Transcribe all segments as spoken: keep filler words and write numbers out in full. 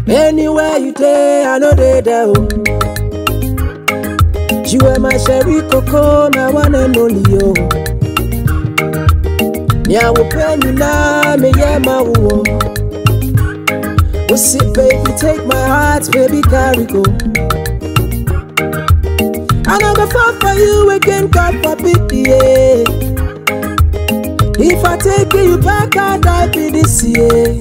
Anywhere you day, I know they do. You are my sherry cocoa, my one and only yo. Nya wo penny na me yeah my wo. Oh sit baby, take my heart, baby carry go. I don't go fall for you again, God forbid, yeah. If I take you back, I'll die for this year.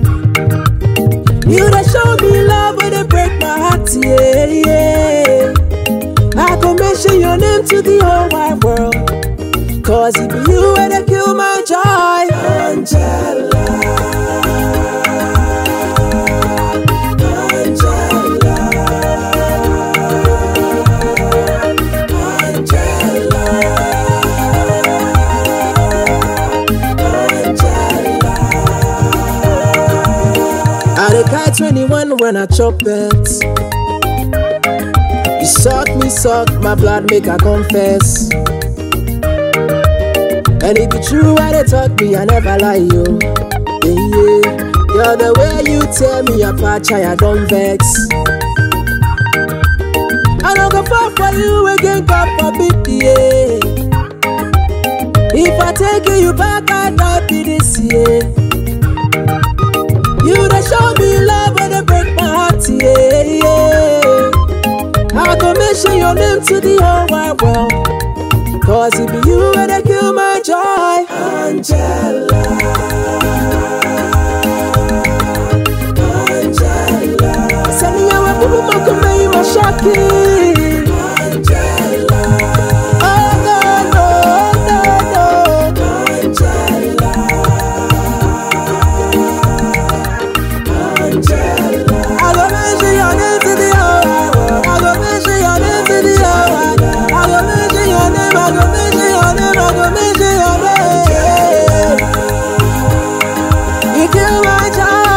You done show me love, but they break my heart, yeah, yeah. I can mention your name to the whole wide world, cause it be you where they kill my joy. Angela, Angela, Angela, Angela. I dey carry twenty-one when I chop it. You suck me, suck my blood, make I confess. And if it's true why they talk me, I never lie, yo. Yeah, yeah. You're the way you tear me apart, child, I don't vex. I don't go fall for you again, God forbid, yeah. If I take you back, I'll die for this, yeah. You done show me love, but they break my heart, yeah, yeah. I can mention your name to the whole wide world, cause it be you where they kill my joy. Angela, Angela. Send me a people who can make my shocking. Angela, oh no, no, no, no. Angela, Angela. I go mention your name to the whole wide world. I go mention your name to the whole wide world. I go mention your name. I go mention your name. I go mention your name. You kill my child.